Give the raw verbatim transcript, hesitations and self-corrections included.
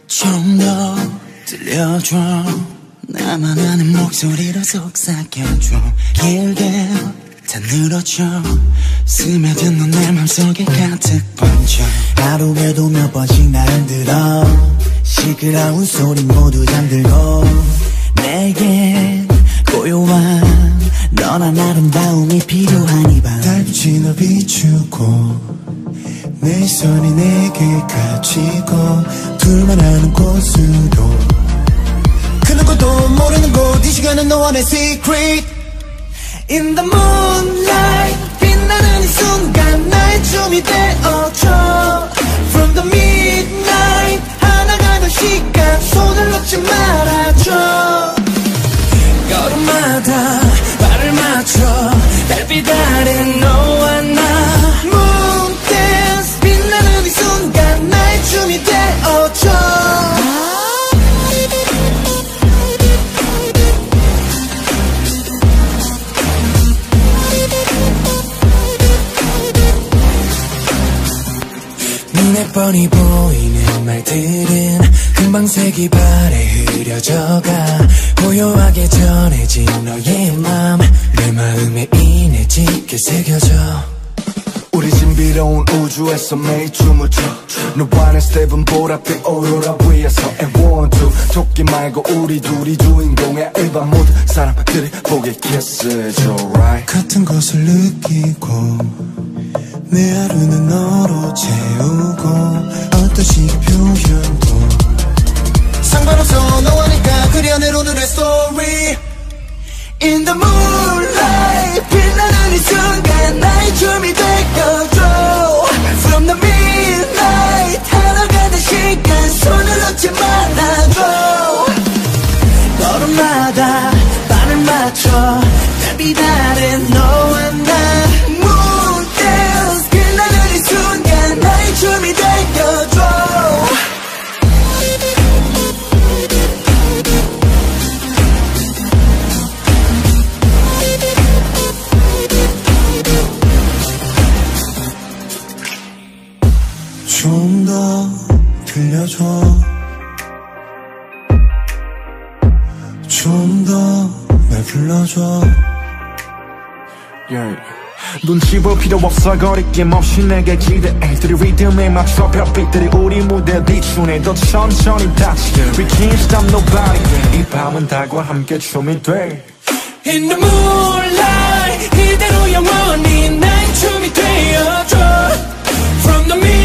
좀 더 들려줘. 나만 아는 목소리로 속삭여줘. 길게 다 늘어져. 스며든 넌 내 맘속에 가득 번져. 하루에도 몇 번씩 날 흔들어. 시끄러운 소리 모두 잠들고. 내겐 고요한 너란 아름다움이 필요한 이 밤. 달빛이 널 비추고 내 손이 내게 갇히고 둘만 아는 곳으로 그 누구도 모르는 곳 이 시간은 너와의 secret. In the moonlight 빛나는 이 순간 나의 춤이 되어줘. From the midnight 하나가 된 시간 손을 놓지 말아줘. 걸음마다 발을 맞춰 달빛 아래 너와 나 Moon dance 빛나는 이 순간 나의 춤이 되어줘. 눈에 뻔히 보이는 말들은 금방 색이 발에 흐려져가. 고요하게 전해진 너의 맘 내 마음에 인해 짙게 새겨져. 우리 신비로운 우주에서 매일 춤을 춰. 너와 내 스텝은 보랏빛 오로라 위에서 And one two 토끼 말고 우리 둘이 주인공의 일반 모든 사람들이 보게 키스해줘 right. 같은 것을 느끼고 내 하루는 너로 채우고 어떤 식의 표현도 상관없어 너와 내가 그려낸 오늘의 story. In the moonlight 빛나는 이 순간 나의 춤이 되어줘. From the midnight 하나가 된 시간 손을 놓지 말아줘. 걸음마다 발을 맞춰 달빛 아래 너와 나 Moon dance 빛나는 이 순간 나의 춤이 되어줘. 좀 더 들려줘. 좀 더 날 불러줘. yeah. 눈치 볼 필요 없어 거리낌 없이 내게 기대해. 들이 리듬에 맞춰 별빛들이 우리 무대 비추네. 더 천천히 다시 We can't stop nobody. 이 밤은 달과 함께 춤이 돼. In the moonlight 이대로 영원히 나의 춤이 되어줘. From the